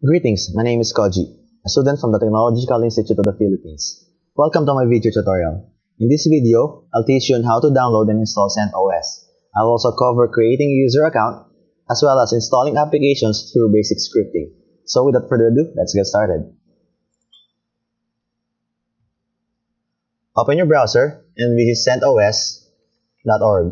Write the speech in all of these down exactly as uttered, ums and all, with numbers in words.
Greetings, my name is Koji, a student from the Technological Institute of the Philippines. Welcome to my video tutorial. In this video, I'll teach you on how to download and install CentOS. I'll also cover creating a user account, as well as installing applications through basic scripting. So without further ado, let's get started. Open your browser and visit cent O S dot org.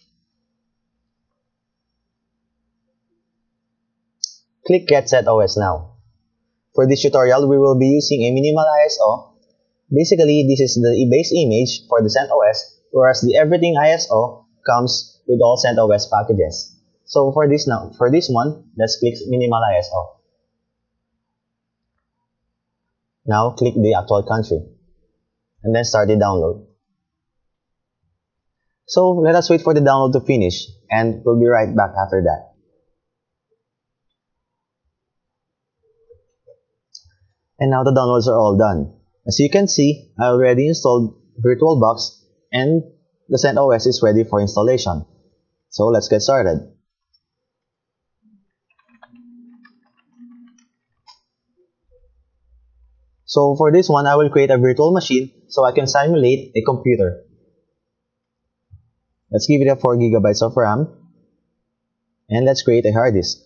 Click Get CentOS now. For this tutorial, we will be using a minimal I S O. Basically, this is the base image for the CentOS, whereas the Everything I S O comes with all CentOS packages. So for this now, for this one, let's click minimal I S O. Now click the actual country, and then start the download. So let us wait for the download to finish, and we'll be right back after that. And now the downloads are all done. As you can see, I already installed VirtualBox and the CentOS is ready for installation. So let's get started. So for this one, I will create a virtual machine so I can simulate a computer. Let's give it a four gigabytes of RAM, and let's create a hard disk.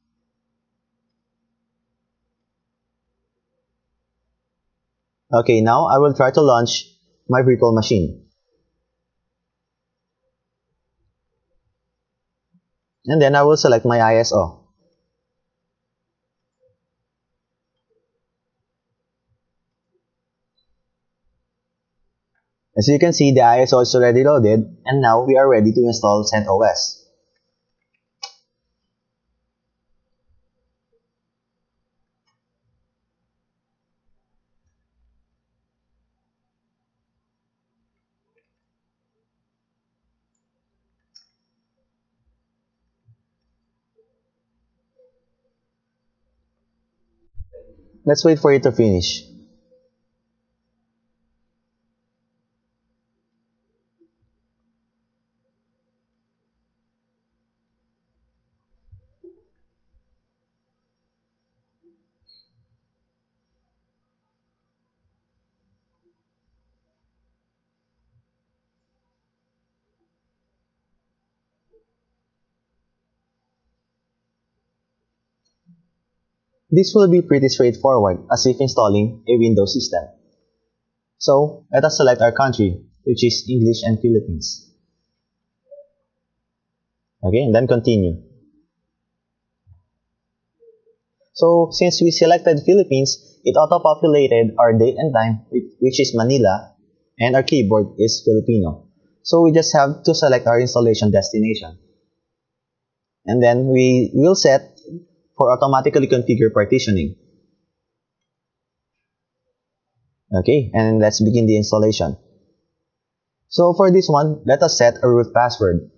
Okay, now I will try to launch my virtual machine. And then I will select my I S O. As you can see, the I S O is already loaded, and now we are ready to install CentOS. Let's wait for it to finish. This will be pretty straightforward as if installing a Windows system. So let us select our country, which is English and Philippines. Okay, and then continue. So since we selected Philippines, it auto-populated our date and time, which is Manila, and our keyboard is Filipino. So we just have to select our installation destination. And then we will set for automatically configure partitioning. Okay, and let's begin the installation. So for this one, let us set a root password.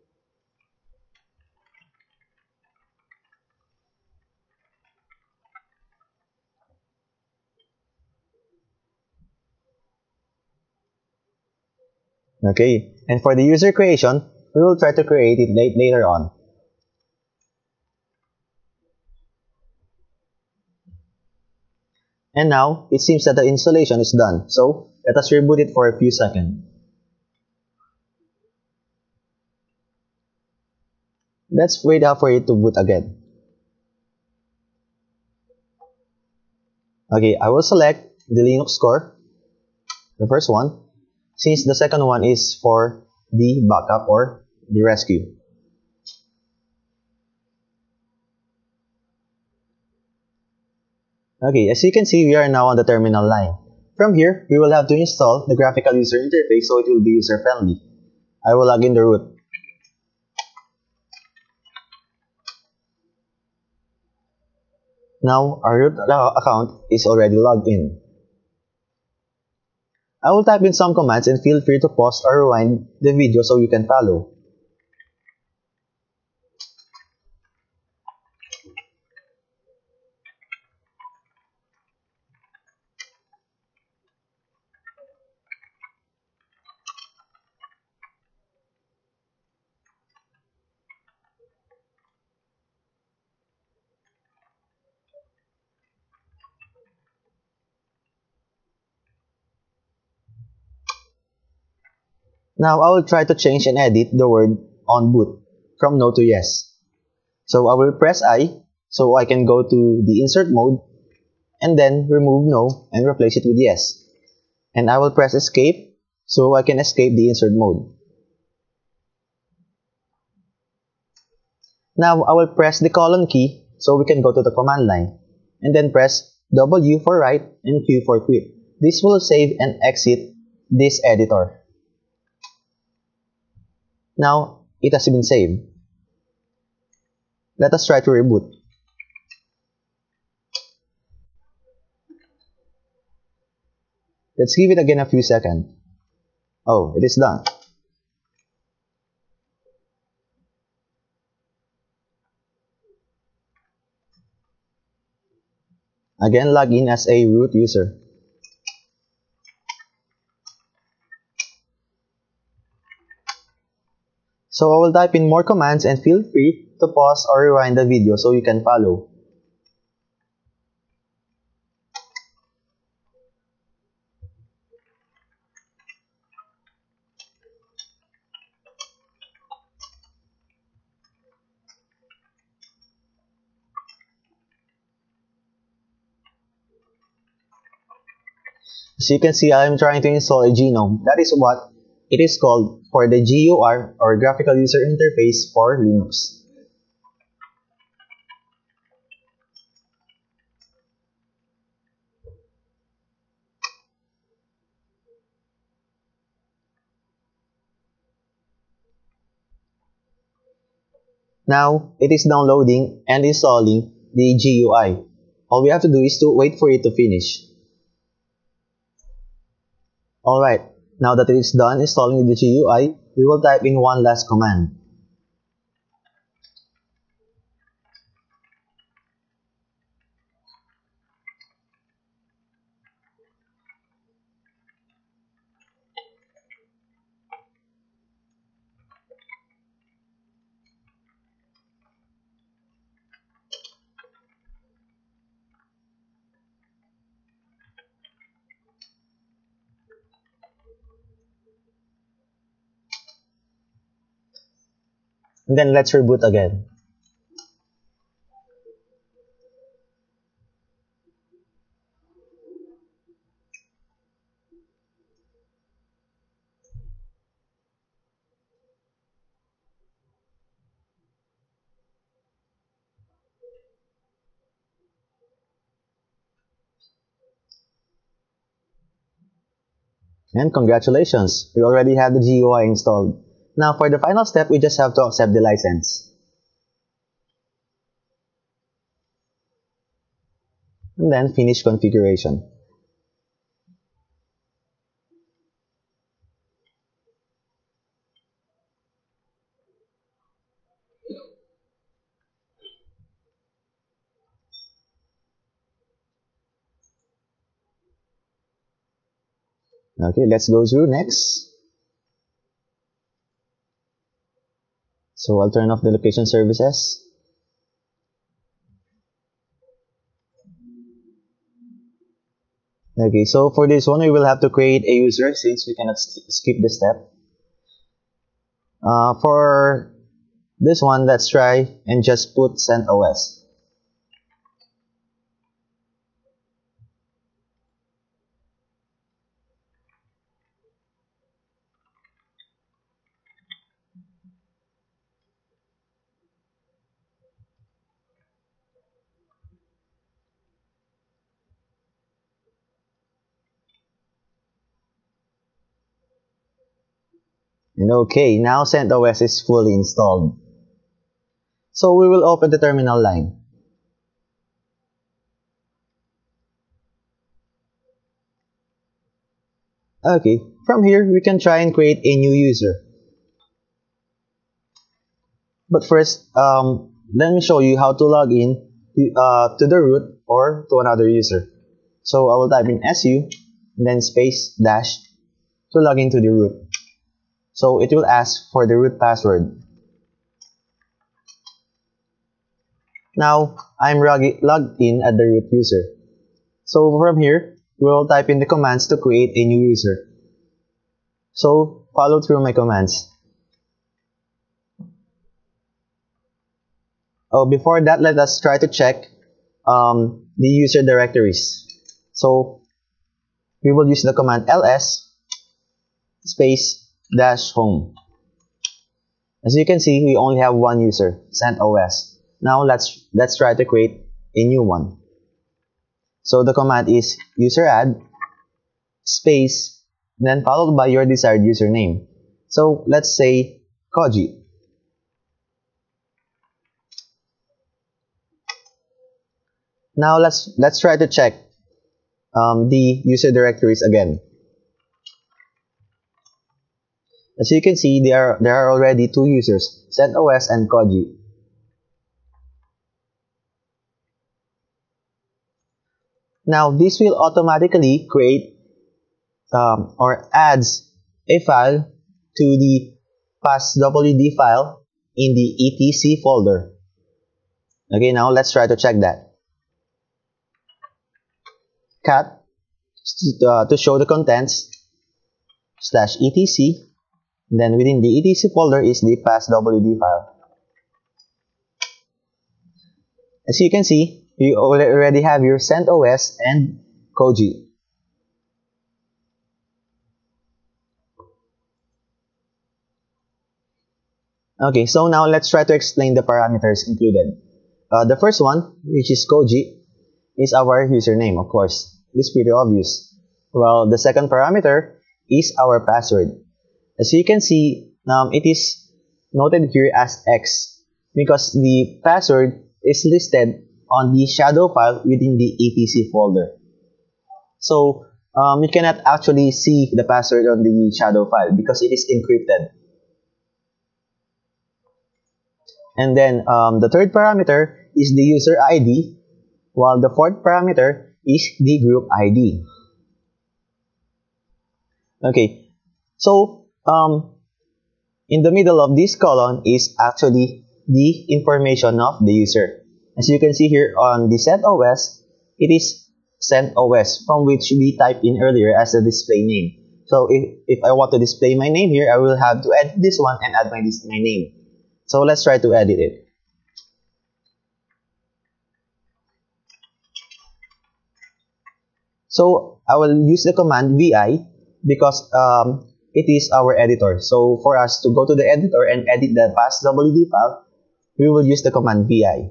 Okay, and for the user creation, we will try to create it late, later on. And now, it seems that the installation is done, so let us reboot it for a few seconds. Let's wait out for it to boot again. Okay, I will select the Linux core, the first one, since the second one is for the backup or the rescue. Okay, as you can see, we are now on the terminal line. From here, we will have to install the graphical user interface so it will be user-friendly. I will log in the root. Now, our root account is already logged in. I will type in some commands and feel free to pause or rewind the video so you can follow. Now I will try to change and edit the word on boot from no to yes. So I will press I so I can go to the insert mode and then remove no and replace it with yes. And I will press escape so I can escape the insert mode. Now I will press the colon key so we can go to the command line and then press W for write and Q for quit. This will save and exit this editor. Now it has been saved. Let us try to reboot. Let's give it again a few seconds. Oh, it is done. Again, log in as a root user. So I will type in more commands and feel free to pause or rewind the video so you can follow. As you can see, I am trying to install a genome. That is what it is called for the G U I or Graphical User Interface for Linux. Now, it is downloading and installing the G U I. All we have to do is to wait for it to finish. Alright, now that it is done installing the G U I, we will type in one last command. And then let's reboot again. And congratulations, we already have the G U I installed. Now for the final step, we just have to accept the license. And then finish configuration. Okay, let's go through next. So I'll turn off the location services. Okay, so for this one, we will have to create a user since we cannot skip this step. Uh, for this one, let's try and just put CentOS. And okay, now CentOS is fully installed. So we will open the terminal line. Okay, from here we can try and create a new user. But first, um, let me show you how to log in uh, to the root or to another user. So I will type in su and then space dash to log into the root. So it will ask for the root password. Now I'm logged in at the root user. So from here, we will type in the commands to create a new user. So follow through my commands. Oh, before that, let us try to check um, the user directories. So we will use the command ls space dash home. As you can see, we only have one user, CentOS. Now let's let's try to create a new one. So the command is user add space, then followed by your desired username. So let's say Koji. Now let's let's try to check um, the user directories again. As you can see, there are there are already two users, CentOS and Koji. Now this will automatically create um, or adds a file to the passwd file in the etc folder. Okay, now let's try to check that. Cat uh, to show the contents slash etc. Then within the etc folder is the passwd file. As you can see, you already have your CentOS and Koji. Okay, so now let's try to explain the parameters included. Uh, the first one, which is Koji, is our username, of course. It's pretty obvious. Well, the second parameter is our password. As you can see, um, it is noted here as X because the password is listed on the shadow file within the etc folder. So um, you cannot actually see the password on the shadow file because it is encrypted. And then um, the third parameter is the user I D, while the fourth parameter is the group I D. Okay, so um, in the middle of this column is actually the information of the user. As you can see here on the CentOS, it is CentOS, from which we typed in earlier as a display name. So if, if I want to display my name here, I will have to edit this one and add my, my name. So let's try to edit it. So I will use the command vi because um, it is our editor. So for us to go to the editor and edit the passwd file, we will use the command vi.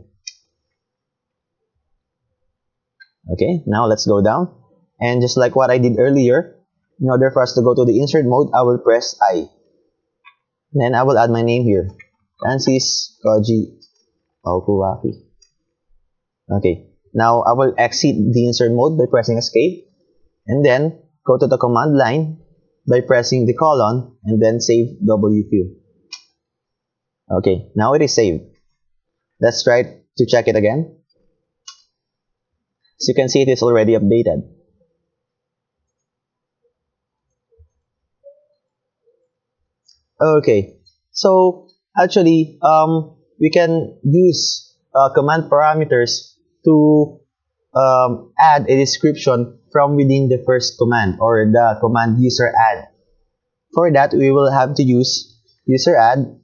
Okay, now let's go down. And just like what I did earlier, in order for us to go to the insert mode, I will press I. Then I will add my name here. Francis Koji Okuwaki. Okay, now I will exit the insert mode by pressing escape. And then go to the command line by pressing the colon and then save W Q. Okay, now it is saved. Let's try to check it again. As you can see, it is already updated. Okay, so actually, um, we can use uh, command parameters to um, add a description from within the first command or the command user add. For that, we will have to use user add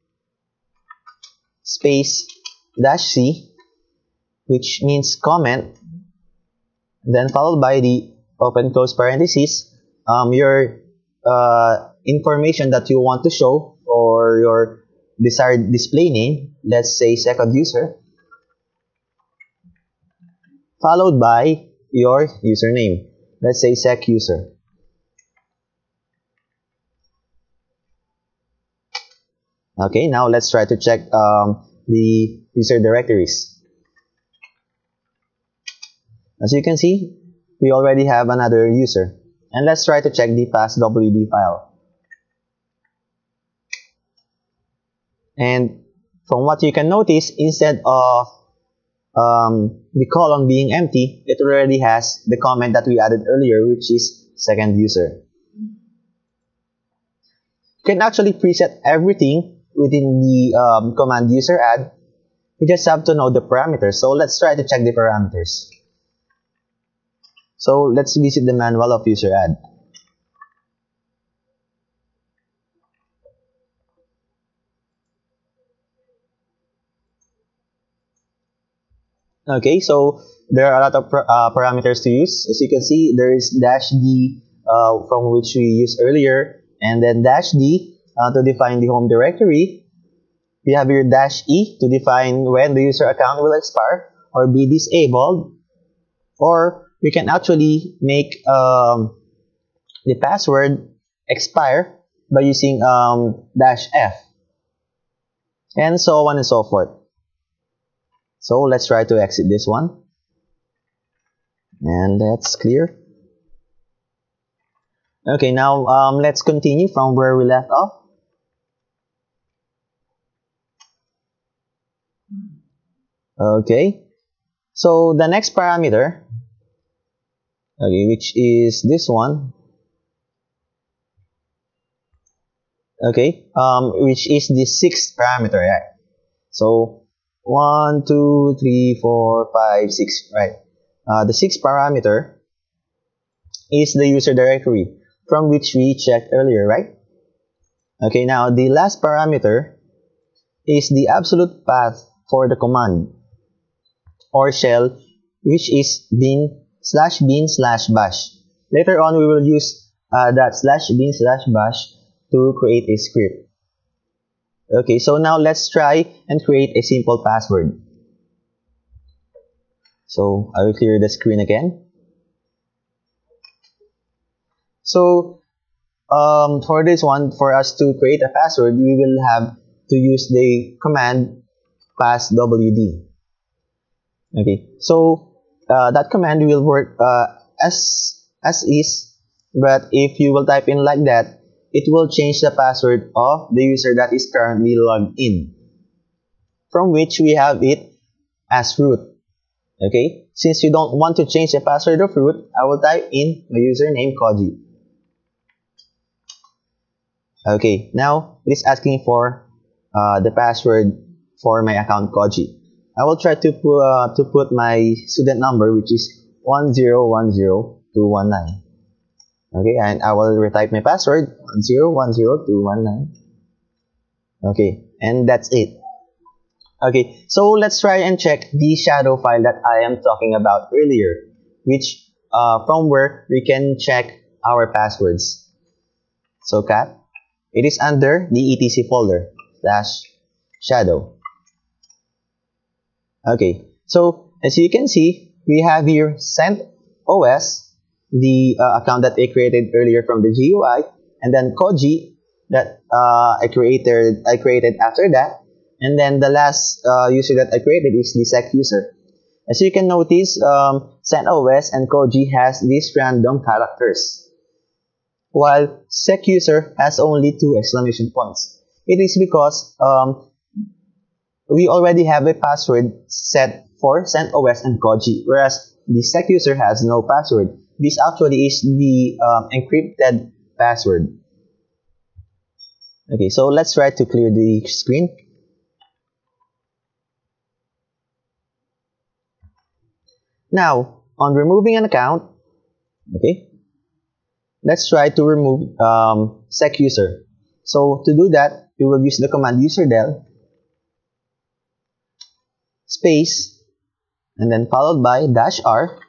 space dash c, which means comment, then followed by the open close parentheses, um, your uh, information that you want to show or your desired display name, let's say second user, followed by your username, let's say sec user. Okay, now let's try to check um, the user directories. As you can see, we already have another user. And let's try to check the passwd file. And from what you can notice, instead of um, the column being empty, it already has the comment that we added earlier, which is second user. You can actually preset everything within the um, command user add. You just have to know the parameters. So let's try to check the parameters. So let's visit the manual of user add. Okay, so there are a lot of uh, parameters to use. As you can see, there is dash d uh, from which we used earlier, and then dash d uh, to define the home directory. We have here dash e to define when the user account will expire or be disabled, or we can actually make um, the password expire by using um, dash f, and so on and so forth. So let's try to exit this one, and that's clear. Okay, now um, let's continue from where we left off. Okay, so the next parameter, okay, which is this one, okay, um, which is the sixth parameter, right? So one, two, three, four, five, six, right? Uh, the sixth parameter is the user directory from which we checked earlier, right? Okay, now the last parameter is the absolute path for the command or shell, which is bin slash bin slash bash. Later on, we will use uh, that slash bin slash bash to create a script. Okay, so now let's try and create a simple password. So I will clear the screen again. So um, for this one, for us to create a password, we will have to use the command passwd. Okay, so uh, that command will work uh, as as is, but if you will type in like that, it will change the password of the user that is currently logged in, from which we have it as root. Okay, since you don't want to change the password of root, I will type in my username Koji. Okay, now it is asking for uh, the password for my account Koji. I will try to put, uh, to put my student number, which is one zero one zero two one nine. Okay, and I will retype my password one zero one zero two one nine. Okay, and that's it. Okay, so let's try and check the shadow file that I am talking about earlier, which uh, from where we can check our passwords. So cat, it is under the etc folder slash shadow. Okay, so as you can see, we have here CentOS, the uh, account that I created earlier from the G U I, and then Koji that uh, I created I created after that, and then the last uh, user that I created is the sec user. As you can notice, um, CentOS and Koji has these random characters, while sec user has only two exclamation points. It is because um, we already have a password set for CentOS and Koji, whereas the sec user has no password. This actually is the um, encrypted password. Okay, so let's try to clear the screen. Now, on removing an account, okay, let's try to remove um, sec user. So to do that, we will use the command userdel space and then followed by dash r.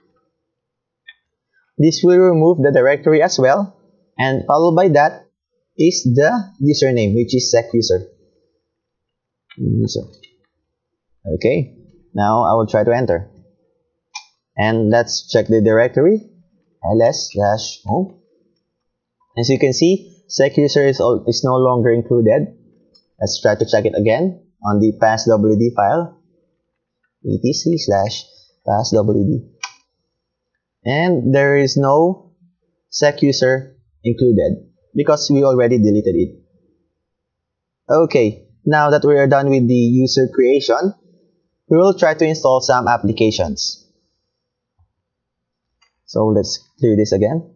This will remove the directory as well, and followed by that is the username, which is sec user. User. Okay, now I will try to enter. And let's check the directory, ls slash home. As you can see, sec user is, all, is no longer included. Let's try to check it again on the passwd file, etc slash passwd. And there is no sec user included because we already deleted it. Okay, now that we are done with the user creation, we will try to install some applications. So let's clear this again.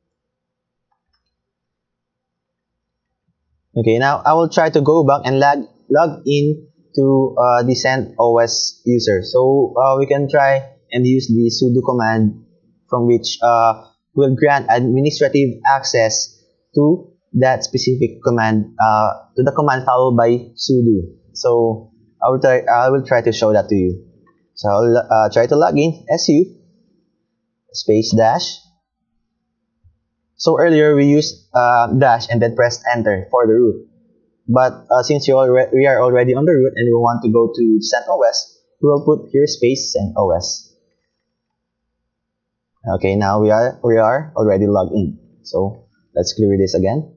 Okay, now I will try to go back and log, log in to uh, the CentOS user. So uh, we can try and use the sudo command, from which uh, will grant administrative access to that specific command, uh, to the command followed by sudo. So I will try, I will try to show that to you. So I'll uh, try to log in su space dash. So earlier we used uh, dash and then pressed enter for the root. But uh, since you already we are already on the root and we want to go to CentOS, we will put here space CentOS. Okay, now we are we are already logged in. So let's clear this again.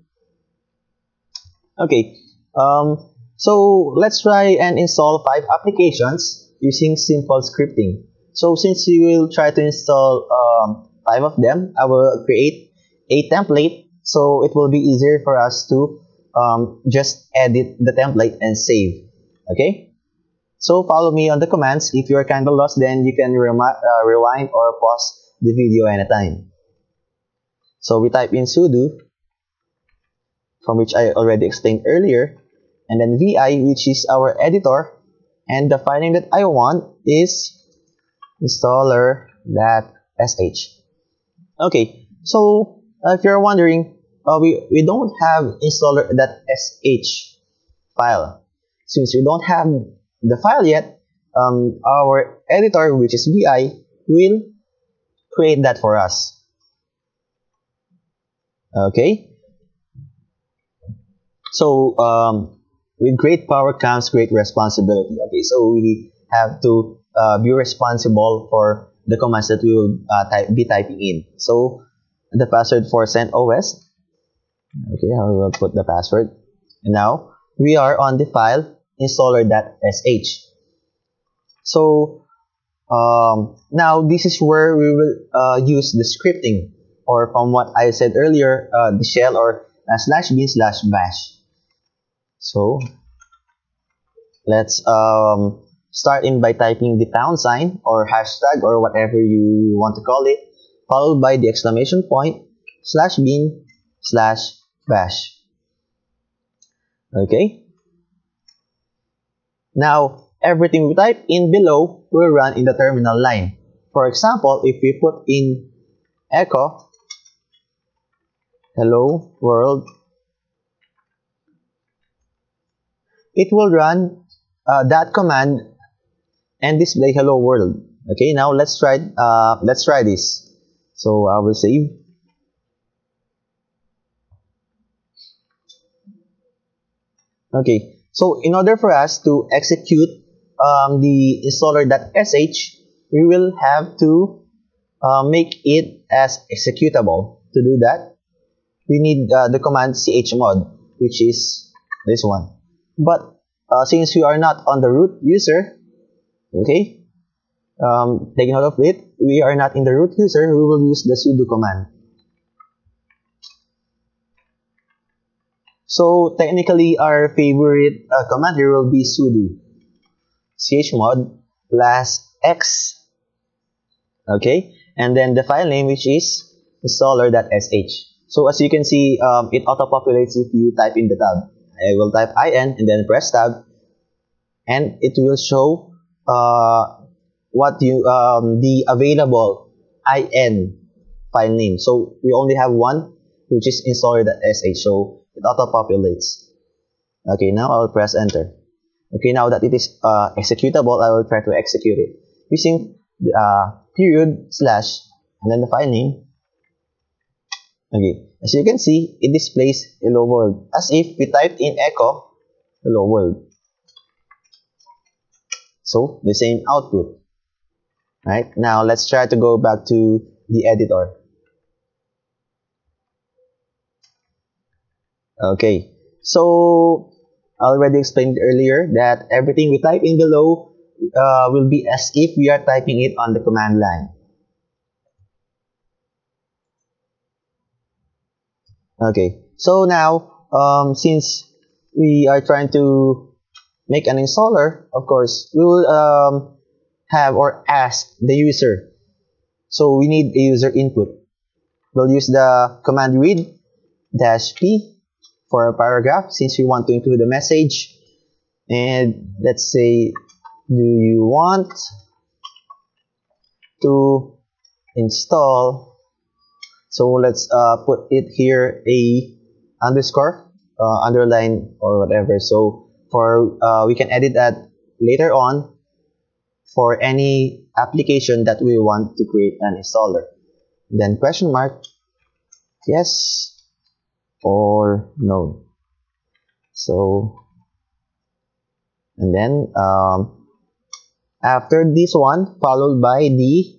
Okay, um, so let's try and install five applications using simple scripting. So since you will try to install um, five of them, I will create a template so it will be easier for us to um, just edit the template and save. Okay, so follow me on the commands. If you are kind of lost, then you can remi uh, rewind or pause the video anytime. So we type in sudo, from which I already explained earlier, and then vi, which is our editor, and the file name that I want is installer.sh. Okay, so uh, if you're wondering, uh, we, we don't have installer.sh file. Since we don't have the file yet, um, our editor, which is vi, will create that for us. Okay, so um, with great power comes great responsibility. Okay, so we have to uh, be responsible for the commands that we will uh, type, be typing in. So the password for CentOS. Okay, I will put the password. And now we are on the file installer.sh. So um, now this is where we will uh, use the scripting, or from what I said earlier, uh, the shell or uh, slash bin slash bash. So let's um, start in by typing the pound sign or hashtag or whatever you want to call it, followed by the exclamation point slash bin slash bash. Okay. Now everything we type in below will run in the terminal line. For example, if we put in echo hello world, it will run uh, that command and display hello world. Okay, now let's try uh, let's try this. So I will save. Okay, so in order for us to execute um, the installer.sh, we will have to uh, make it as executable. To do that, we need uh, the command chmod, which is this one. But uh, since we are not on the root user, okay, um, taking note of it, we are not in the root user, we will use the sudo command. So technically our favorite uh, command here will be sudo chmod plus x, okay, and then the file name, which is installer.sh. So as you can see, um, it auto-populates if you type in the tab. I will type in and then press tab, and it will show uh, what you um, the available in file name. So we only have one, which is installer.sh, so it auto-populates. Okay, now I will press enter. Okay, now that it is uh, executable, I will try to execute it using the uh, period slash and then the file name. Okay, as you can see, it displays hello world as if we typed in echo hello world. So the same output. Right, now let's try to go back to the editor. Okay, so I already explained earlier that everything we type in below uh, will be as if we are typing it on the command line. Okay, so now um, since we are trying to make an installer, of course, we will um, have or ask the user. So we need a user input. We'll use the command read dash p for a paragraph since we want to include a message. And let's say, do you want to install? So let's uh, put it here a underscore, uh, underline or whatever. So for uh, we can edit that later on for any application that we want to create an installer. Then question mark, yes or no. So, and then um, after this one, followed by the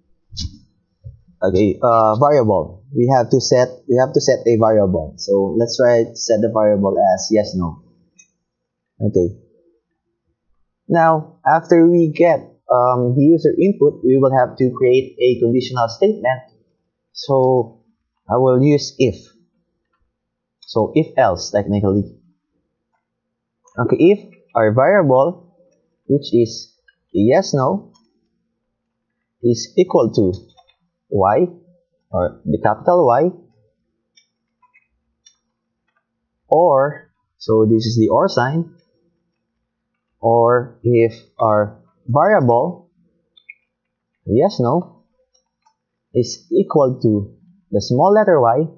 okay uh, variable. We have to set we have to set a variable. So let's try to set the variable as yes no. Okay. Now after we get um, the user input, we will have to create a conditional statement. So I will use if. So if else technically. Okay, if our variable, which is yes no, is equal to y, or the capital Y, or, so this is the or sign, or if our variable yes no is equal to the small letter y,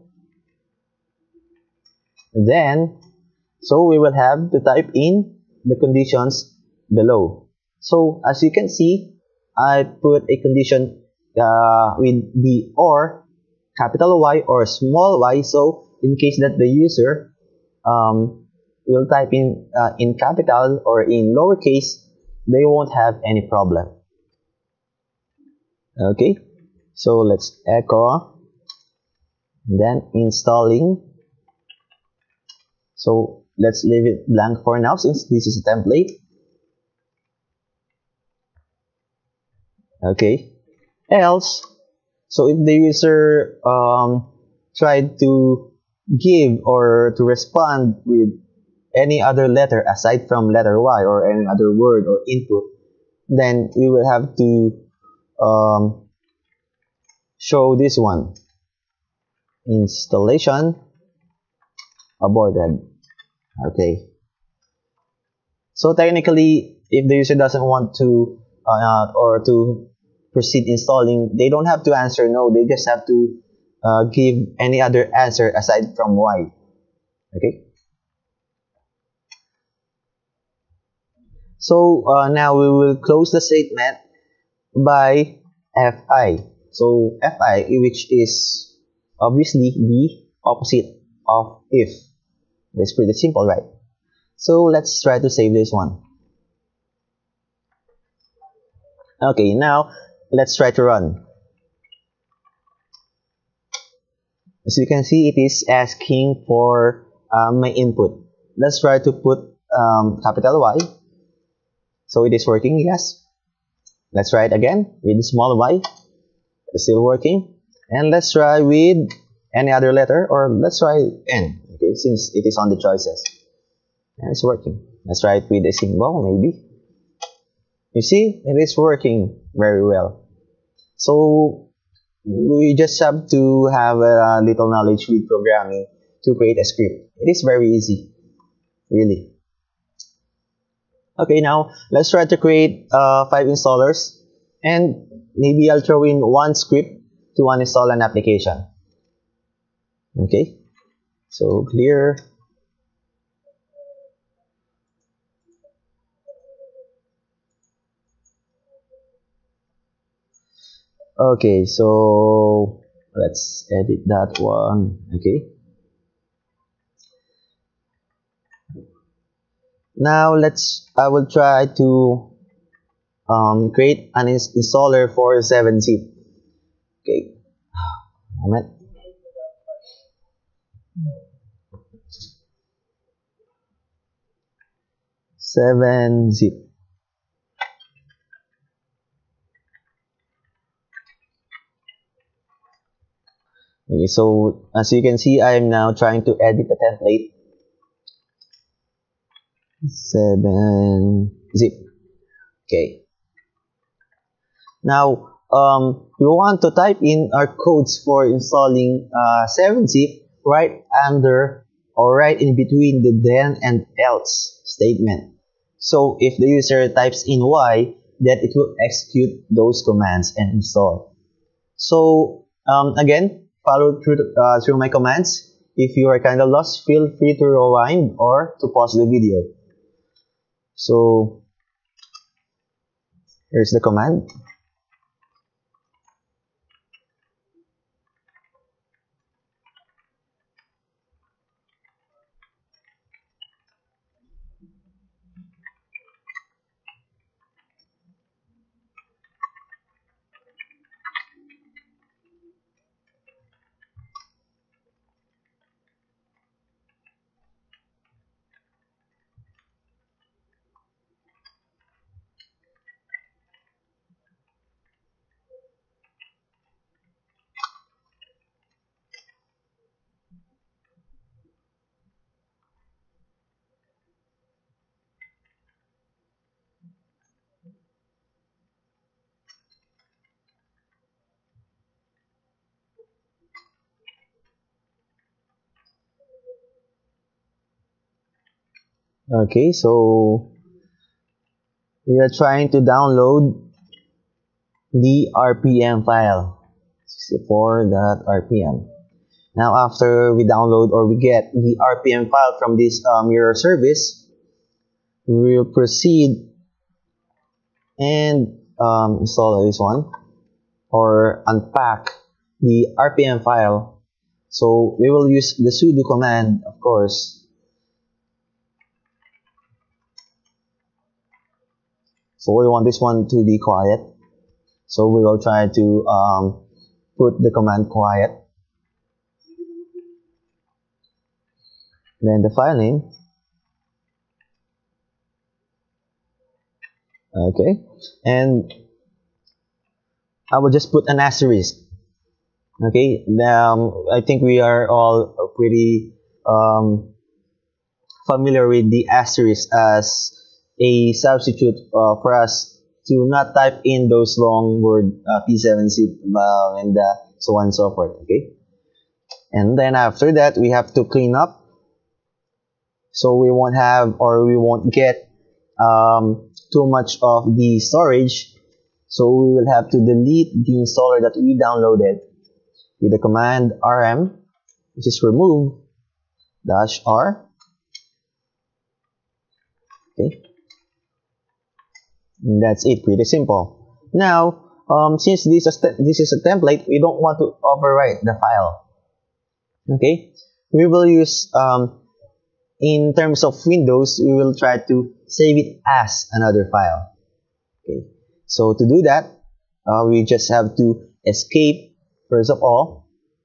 then so we will have to type in the conditions below. So as you can see, I put a condition uh, with the or capital Y or small y, so in case that the user um, will type in uh, in capital or in lowercase, they won't have any problem. Okay, so let's echo, then installing. So let's leave it blank for now since this is a template. Okay, else, so if the user um, tried to give or to respond with any other letter aside from letter Y or any other word or input, then we will have to um, show this one, installation aborted. Okay, so technically if the user doesn't want to uh, or to proceed installing, they don't have to answer no, they just have to uh, give any other answer aside from Y. Okay, so uh, now we will close the statement by fi. So fi, which is obviously the opposite of if. It's pretty simple, right? So let's try to save this one. Okay, now let's try to run. As you can see, it is asking for uh, my input. Let's try to put um, capital Y. So it is working, yes. Let's try it again with small y. It's still working. And let's try with any other letter, or let's try N. Okay, since it is on the choices. And it's working. Let's try it with a symbol, maybe. You see, it is working very well. So we just have to have a little knowledge with programming to create a script. It is very easy, really. Okay, now let's try to create uh, five installers, and maybe I'll throw in one script to uninstall an application. Okay, so clear. Okay, so let's edit that one. Okay, now let's I will try to um, create an ins installer for seven zip. Okay, moment. seven zip. Okay, so as you can see, I am now trying to edit the template. seven zip. Okay. Now, um, we want to type in our codes for installing uh, seven zip right under or right in between the then and else statement. So if the user types in Y, then it will execute those commands and install. So um, again, follow through, uh, through my commands. If you are kind of lost, feel free to rewind or to pause the video. So Here's the command. Okay, so we are trying to download the R P M file, sixty-four dot R P M. Now, after we download or we get the R P M file from this um, mirror service, we will proceed and um, install this one or unpack the R P M file. So we will use the sudo command, of course. So we want this one to be quiet. So we will try to um, put the command quiet. Then the file name. Okay. And I will just put an asterisk. Okay. Um, I think we are all pretty um, familiar with the asterisk as a substitute uh, for us to not type in those long word uh, P seven zip uh, and uh, so on and so forth. Okay. And then after that, we have to clean up. So we won't have or we won't get um, too much of the storage. So we will have to delete the installer that we downloaded with the command rm, which is remove dash r. Okay. And that's it, pretty simple. Now, um, since this is, this is a template, we don't want to overwrite the file. Okay. We will use um, in terms of Windows, we will try to save it as another file. Okay, so to do that, uh, we just have to escape, first of all,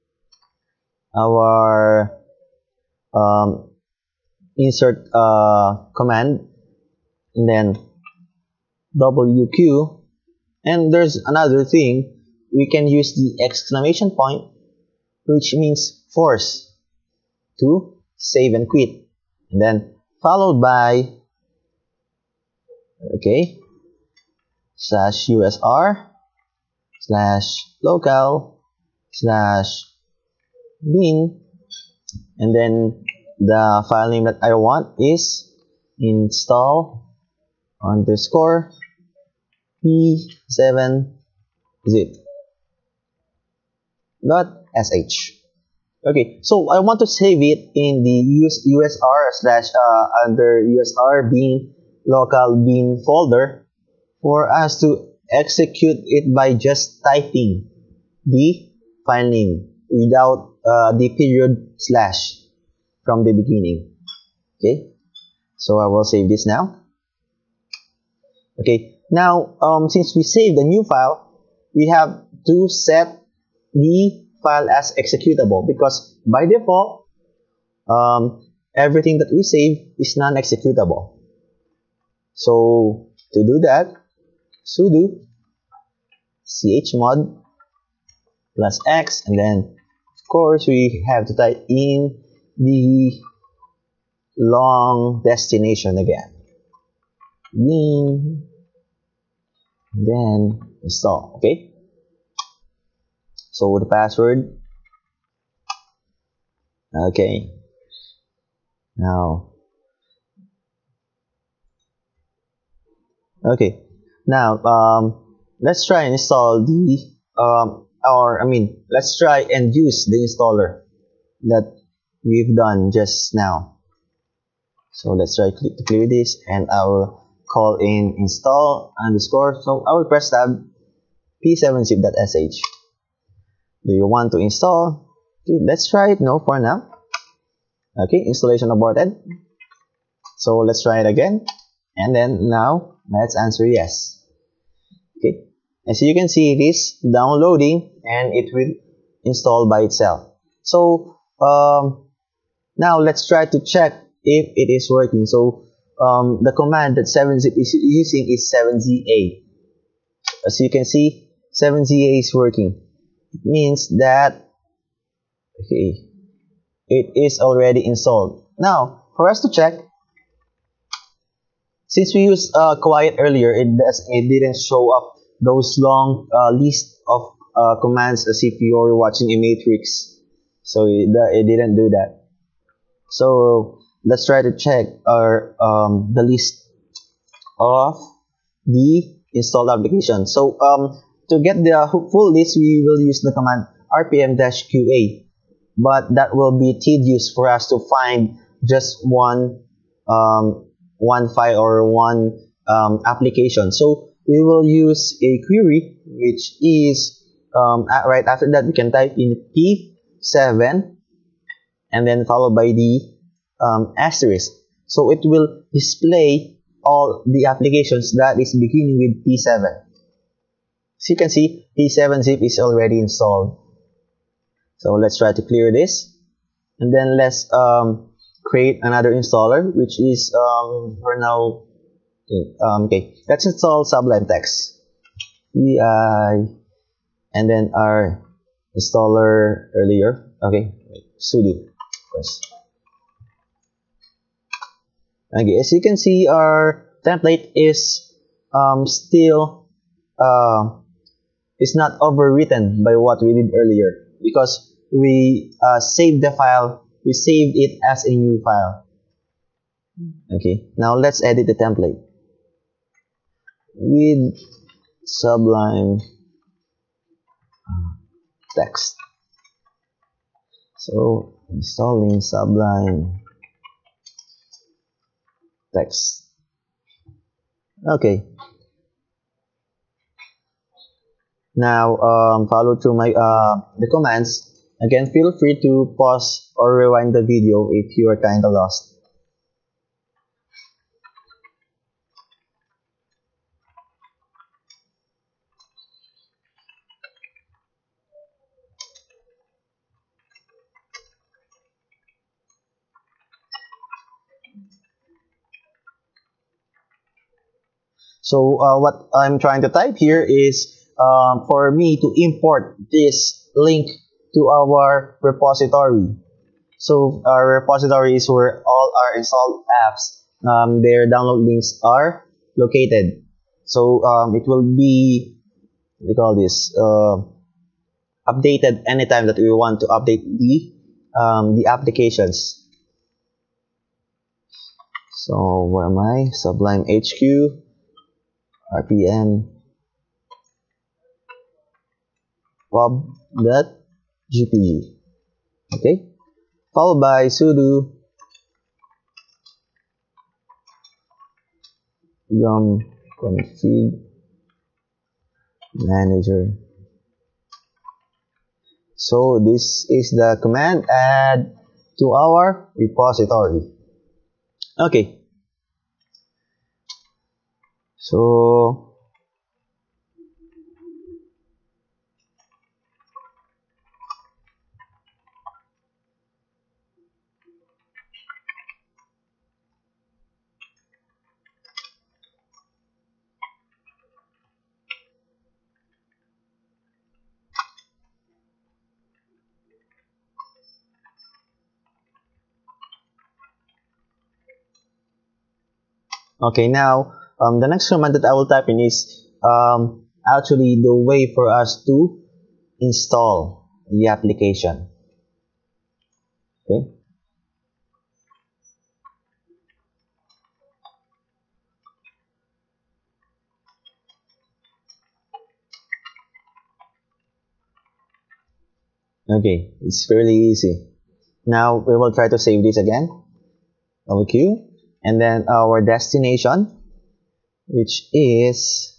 our um, insert uh, command, and then W Q, and there's another thing, we can use the exclamation point, which means force to save and quit. And then followed by, okay, slash usr slash local slash bin, and then the file name that I want is install underscore p seven zip dot sh. Okay, so I want to save it in the U S R slash uh, under U S R bin local bin folder for us to execute it by just typing the file name without uh, the period slash from the beginning. Okay, so I will save this now. Okay, now um, since we saved the new file, we have to set the file as executable, because by default um, everything that we save is non-executable. So to do that, sudo chmod plus x, and then of course we have to type in the long destination again, bin, then install. Okay, so the password. Okay, now okay now um, let's try and install the um, or I mean let's try and use the installer that we've done just now. So let's try to clear this, and I will call in install underscore. So I will press tab p seven zip dot s h. Do you want to install? Okay, let's try it no for now. Okay, installation aborted. So let's try it again. And then now let's answer yes. Okay, as you can see, it is downloading and it will install by itself. So um, now let's try to check if it is working. So um, the command that seven zip is using is seven Z A. As you can see, seven Z A is working. It means that okay, it is already installed. Now for us to check, since we used uh, quiet earlier, it does it didn't show up those long uh, list of uh, commands as if you were watching a matrix. So it, it didn't do that. So let's try to check our um, the list of the installed application. So um, to get the full list, we will use the command rpm-qa, but that will be tedious for us to find just one um, one file or one um, application. So we will use a query, which is um, right after that we can type in p seven and then followed by the um, asterisk. So it will display all the applications that is beginning with p seven. So you can see p seven zip is already installed. So let's try to clear this, and then let's um, create another installer, which is um, for now. Um, okay, let's install Sublime Text. Vi and then our installer earlier. Okay, sudo first. Okay, as you can see, our template is um, still uh, is not overwritten by what we did earlier, because we uh, saved the file, we saved it as a new file. Okay, now let's edit the template with Sublime Text. So installing Sublime Text. Okay. Now um, follow through my uh, the commands. Again, feel free to pause or rewind the video if you are kinda lost. So uh, what I'm trying to type here is um, for me to import this link to our repository. So our repository is where all our installed apps, um, their download links are located. So um, it will be, what do you call this, uh, updated anytime that we want to update the um, the applications. So where am I? Sublime H Q. rpm pub.gpg. Okay, followed by sudo yum config manager. So this is the command add to our repository. Okay, so okay, now um, the next command that I will type in is um, actually the way for us to install the application. Okay. Okay, it's fairly easy. Now we will try to save this again. Double Q, and then our destination. which is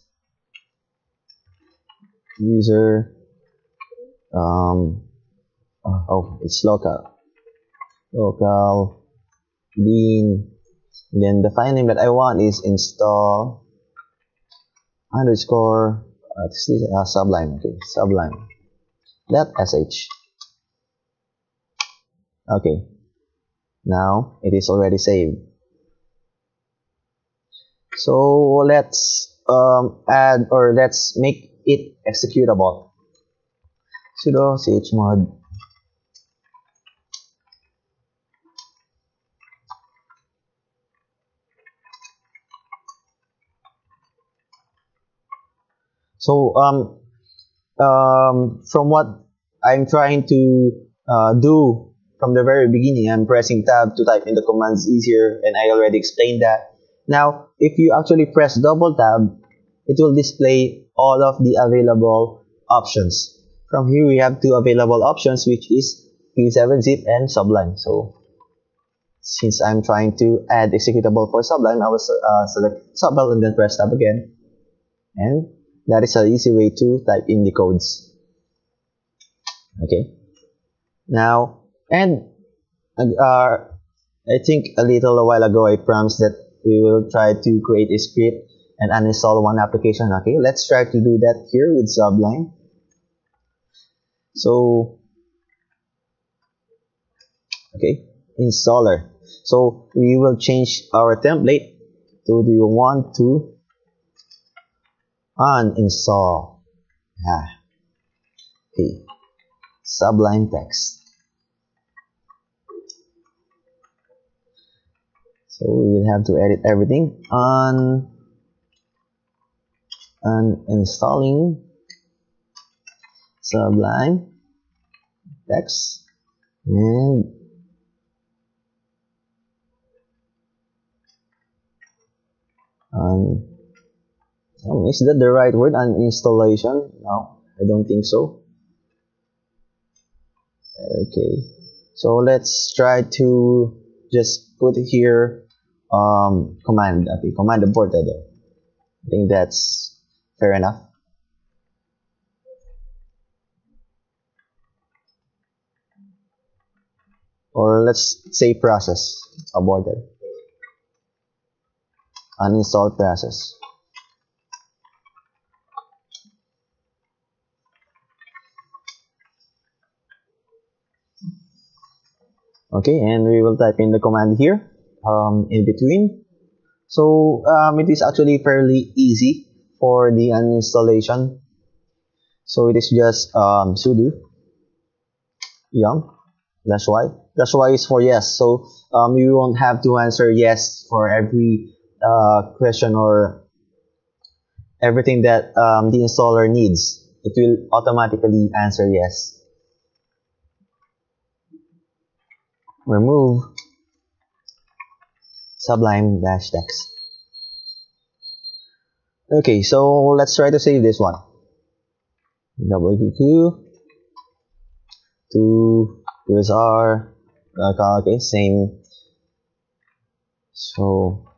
user um oh it's local local bean. Then the file name that I want is install underscore uh, this is, uh, sublime. Okay, sublime dot sh. Okay, now it is already saved. So let's um, add or let's make it executable. Sudo chmod so um um from what I'm trying to uh, do from the very beginning, I'm pressing tab to type in the commands easier, and I already explained that. Now if you actually press double tab, it will display all of the available options. From here we have two available options, which is P seven zip and Sublime. So since I'm trying to add executable for Sublime, I will uh, select Sublime and then press tab again, and that is an easy way to type in the codes. Okay, now and uh, I think a little while ago I promised that we will try to create a script and uninstall one application. Okay, let's try to do that here with Sublime. So okay, installer. So we will change our template to do you want to uninstall. Ah, okay, Sublime text. So we will have to edit everything on uninstalling Sublime text and on um, is that the right word? Uninstallation? No, I don't think so. Okay, so let's try to just put here um command. Okay, command aborted. I think that's fair enough. Or let's say process aborted. Uninstall process. Okay, and we will type in the command here um, in between. So um, it is actually fairly easy for the uninstallation. So it is just um, sudo yum dash y. Dash y is for yes. So um, you won't have to answer yes for every uh, question or everything that um, the installer needs. It will automatically answer yes. Remove Sublime dash text. Okay, so let's try to save this one. wq to usr. Okay, same. So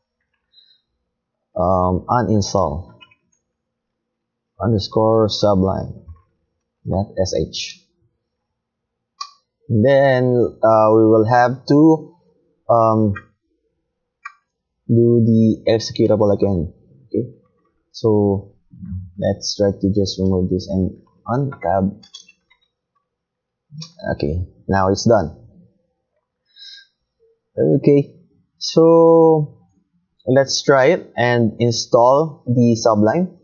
um, uninstall underscore sublime dot sh. And then uh, we will have to um, do the executable again. Okay, so let's try to just remove this and untab. Okay, now it's done. Okay, so let's try it and install the Sublime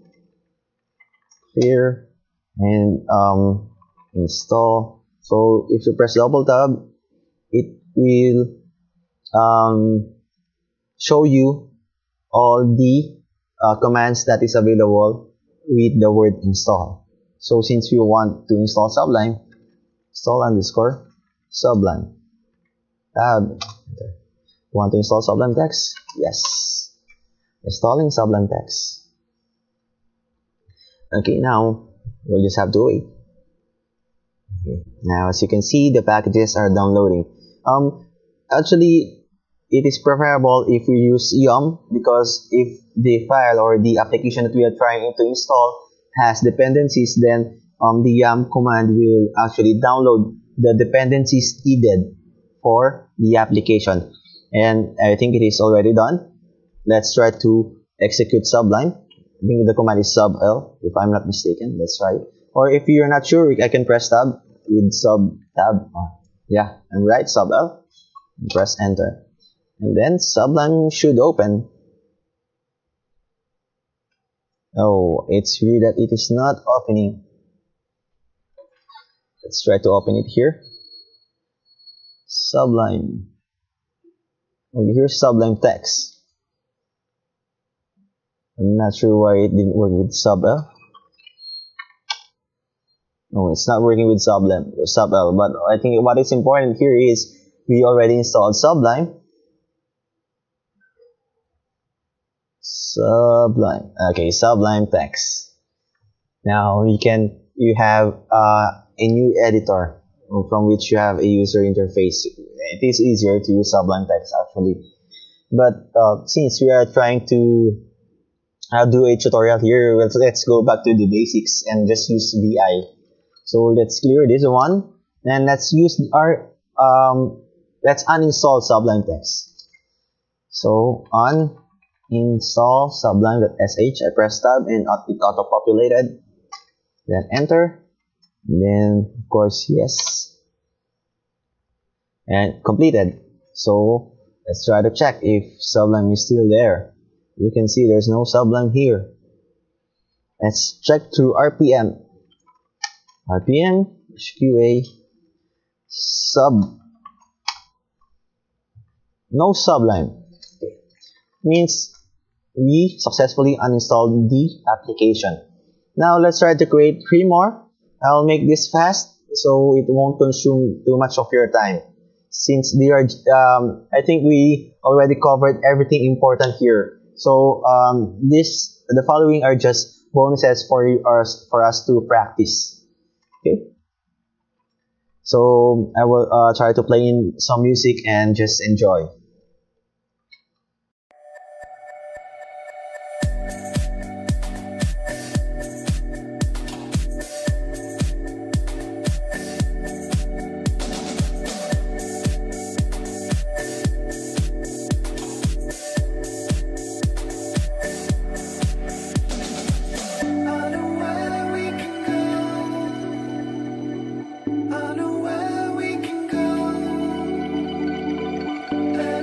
here and um, install. So if you press double tab, it will um, show you all the uh, commands that is available with the word install. So since we want to install Sublime, install underscore Sublime tab. Want to install Sublime text? Yes. Installing Sublime text. Okay, now we'll just have to wait. Okay. Now as you can see, the packages are downloading. Um, actually, it is preferable if we use yum, because if the file or the application that we are trying to install has dependencies, then um, the yum command will actually download the dependencies needed for the application. And I think it is already done. Let's try to execute Sublime. I think the command is sub-l, if I'm not mistaken. Let's try it. Or if you're not sure, I can press tab with sub tab. Yeah, I'm right, sub-l. Press enter. And then Sublime should open. Oh, it's weird that it is not opening. Let's try to open it here. Sublime. Oh, here's Sublime text. I'm not sure why it didn't work with sub-l. No, it's not working with Sublime, sub-l. But I think what is important here is we already installed Sublime. Sublime. Okay, Sublime text. Now you can you have uh, a new editor from which you have a user interface. It is easier to use Sublime text actually. But uh, since we are trying to uh, do a tutorial here, let's, let's go back to the basics and just use V I. So let's clear this one and let's use our um, let's uninstall Sublime text. So on install sublime.sh, I press tab and it auto-populated. Then enter. Then of course yes. And completed. So let's try to check if Sublime is still there. You can see there's no Sublime here. Let's check through R P M. R P M Q A sub. No Sublime. Means we successfully uninstalled the application. Now let's try to create three more. I'll make this fast so it won't consume too much of your time. Since they are, um, I think we already covered everything important here. So um, this, the following are just bonuses for us for us to practice. Okay. So I will uh, try to play in some music and just enjoy. I know where we can go.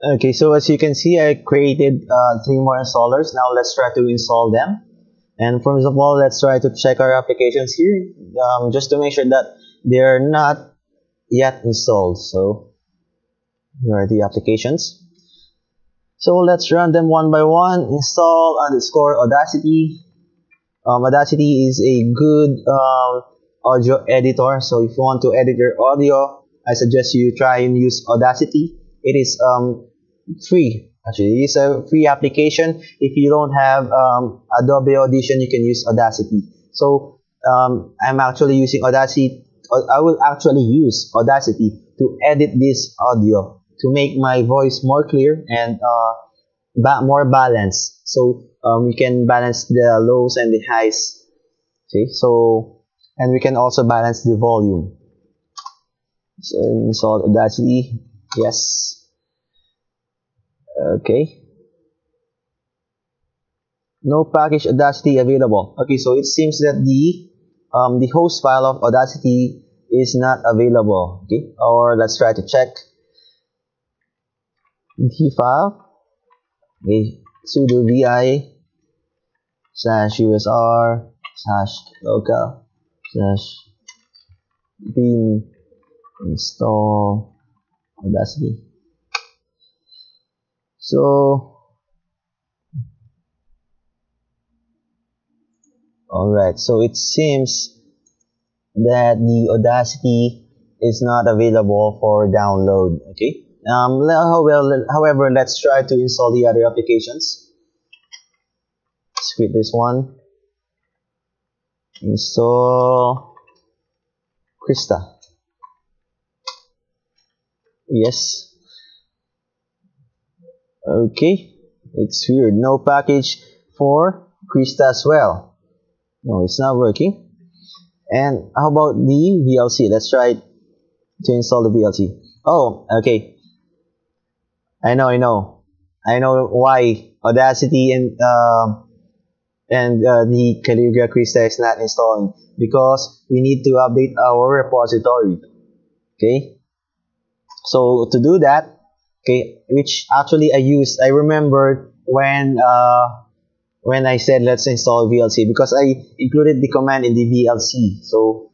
Okay, so as you can see, I created uh, three more installers. Now let's try to install them. And first of all, let's try to check our applications here, um, just to make sure that they're not yet installed. So here are the applications. So let's run them one by one. Install underscore Audacity. Um, Audacity is a good um, audio editor. So if you want to edit your audio, I suggest you try and use Audacity. It is um, free. Actually, it's a free application. If you don't have um, Adobe Audition, you can use Audacity. So um, I'm actually using Audacity. I will actually use Audacity to edit this audio to make my voice more clear and uh, ba more balanced. So um, we can balance the lows and the highs. See, so and we can also balance the volume. So install Audacity. Yes. Okay. No package Audacity available. Okay, so it seems that the um, the host file of Audacity is not available. Okay, or let's try to check the file. Okay, sudo vi slash usr slash local slash bin install Audacity. So, alright, so it seems that the Audacity is not available for download. Okay. Um, well, however, let's try to install the other applications. Let's quit this one. Install Krista. Yes. Okay. It's weird. No package for Krista as well. No, it's not working. And how about the V L C? Let's try to install the V L C. Oh, okay. I know, I know. I know why Audacity and uh, and uh, the Calibra Krista is not installing, because we need to update our repository. Okay. So to do that, okay, which actually I used, I remembered when uh, when I said let's install V L C, because I included the command in the V L C. So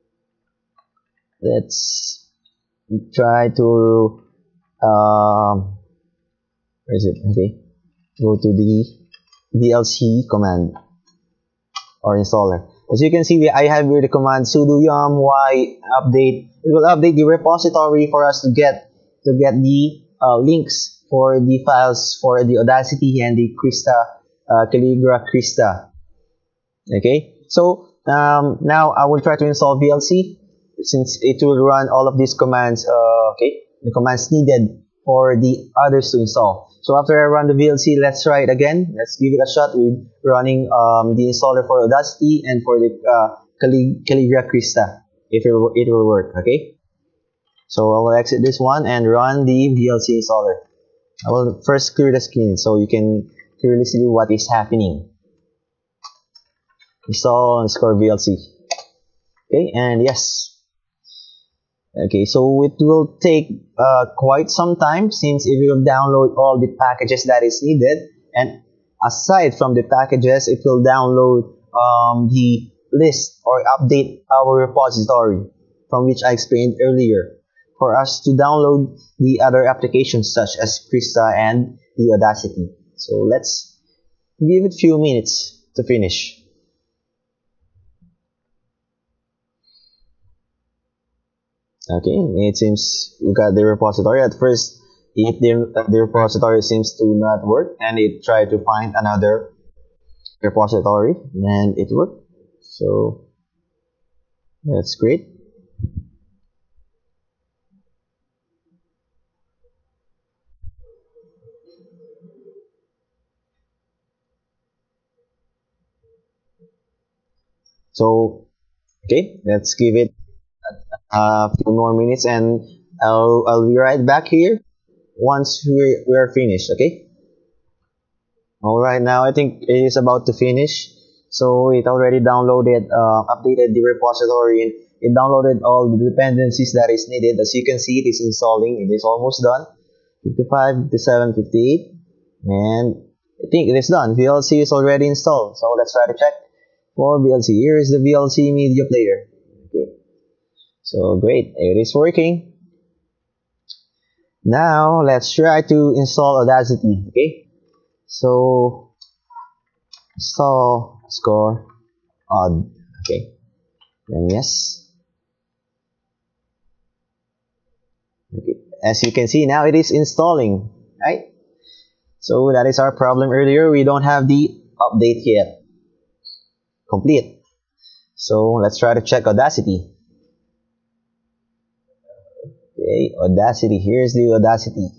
let's try to um, where is it? Okay, go to the V L C command or installer. As you can see, I have here the command sudo yum y update. It will update the repository for us to get to get the uh, links for the files for the Audacity and the Krista, uh, Calibra Krista. Okay, so um, now I will try to install V L C, since it will run all of these commands. Uh, okay, the commands needed for the others to install. So after I run the V L C, let's try it again. Let's give it a shot with running um, the installer for Audacity and for the uh, Calibra Krista. If it will, it will work. Okay. So I will exit this one and run the V L C installer. I will first clear the screen so you can clearly see what is happening. Install underscore V L C. Okay, and yes. Okay, so it will take uh, quite some time, since it will download all the packages that is needed, and aside from the packages, it will download um, the list or update our repository, from which I explained earlier, for us to download the other applications such as Krista and the Audacity. So let's give it a few minutes to finish. Okay, it seems we got the repository. At first, it the, the repository seems to not work, and it tried to find another repository, and it worked. So that's great. So okay, let's give it a few more minutes, and I'll I'll be right back here once we we are finished. Okay. All right, now I think it is about to finish. So it already downloaded, uh, updated the repository, and it downloaded all the dependencies that is needed. As you can see, it is installing. It is almost done. fifty-five, fifty-seven, fifty-eight, and I think it is done. V L C is already installed, so let's try to check for V L C. Here is the V L C media player. Okay, so great, it is working. Now let's try to install Audacity. Okay, so install score odd. Okay, then yes. Okay, as you can see now it is installing, right? So that is our problem earlier. We don't have the update yet complete. So let's try to check Audacity. Okay, Audacity. Here's the Audacity.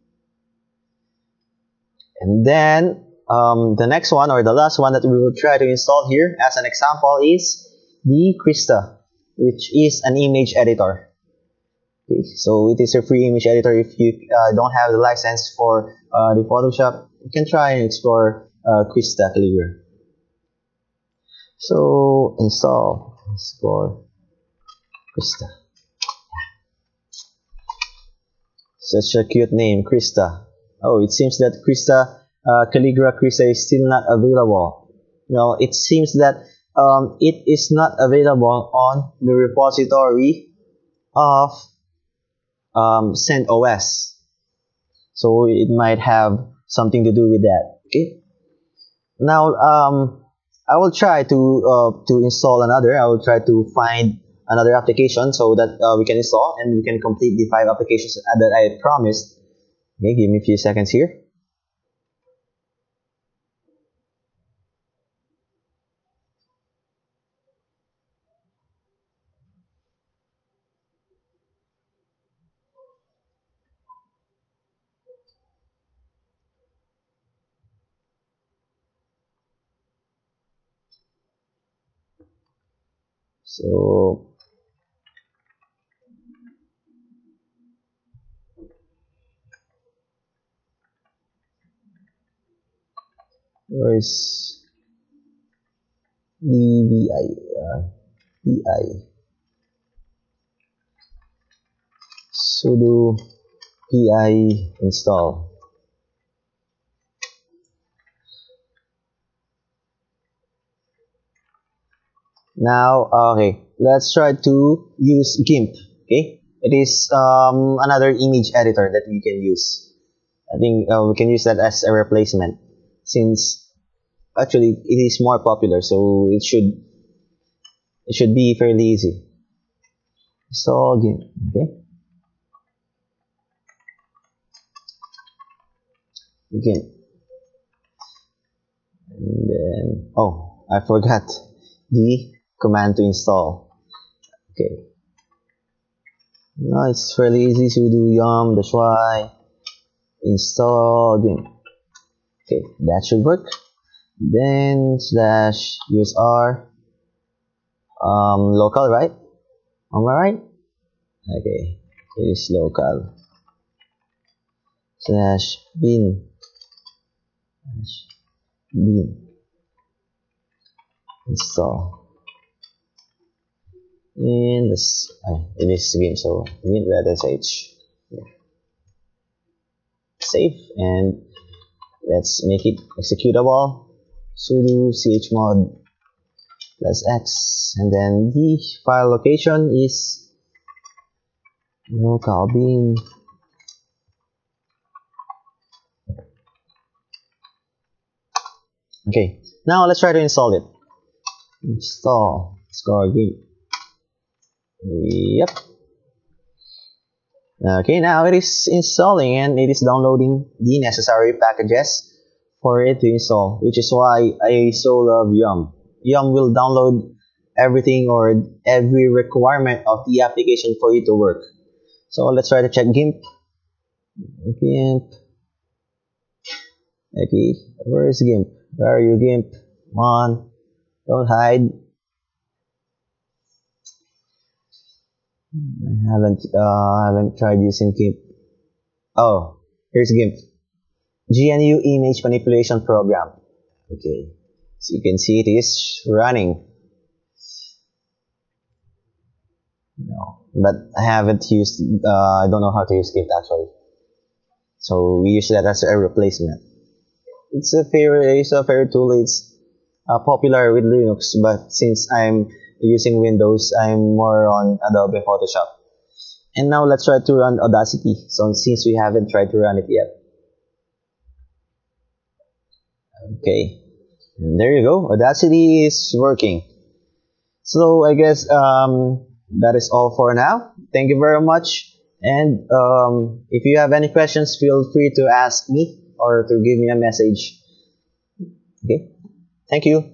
And then um, the next one, or the last one that we will try to install here as an example, is the Krista, which is an image editor. Okay, so it is a free image editor. If you uh, don't have the license for uh, the Photoshop, you can try and explore uh, Krista Calibra. So install, explore Krista. Such a cute name, Krista. Oh, it seems that Krista uh, Calligra Krista is still not available. Well, it seems that um, it is not available on the repository of um, CentOS. So it might have something to do with that. Okay. Now um, I will try to uh, to install another. I will try to find another application so that uh, we can install and we can complete the five applications that I promised. Okay, give me a few seconds here. So where is the V I? Uh, V I sudo V I install. Now, okay, let's try to use GIMP. Okay, it is um, another image editor that we can use. I think uh, we can use that as a replacement, since actually it is more popular, so it should it should be fairly easy. So GIMP, okay, GIMP, and then oh, I forgot the command to install. Okay, no, it's fairly easy. Sudo yum dash y install GIMP. Okay, that should work. Then slash usr um local, right? Am I right? Okay, it is local. Slash bin slash bin install. And this uh, it is GIMP, so GIMP dot sh. Yeah. Save, and let's make it executable. Sudo chmod plus x, and then the file location is local bin. Okay, now let's try to install it. Install score GIMP. Yep. Okay, now it is installing and it is downloading the necessary packages for it to install, which is why I so love Yum. Yum will download everything or every requirement of the application for it to work. So let's try to check GIMP. GIMP. Okay, where is GIMP? Where are you, GIMP? Come on, don't hide. I haven't uh haven't tried using GIMP. Oh, here's GIMP. G N U image manipulation program. Okay, so you can see it is running. No, but I haven't used. Uh, I don't know how to use GIMP actually. So we use that as a replacement. It's a fair, it's a fair tool. It's uh, popular with Linux, but since I'm using Windows, I'm more on Adobe Photoshop. And now let's try to run Audacity. So since we haven't tried to run it yet. Okay, and there you go. Audacity is working. So I guess um, that is all for now. Thank you very much. And um, if you have any questions, feel free to ask me or to give me a message. Okay, thank you.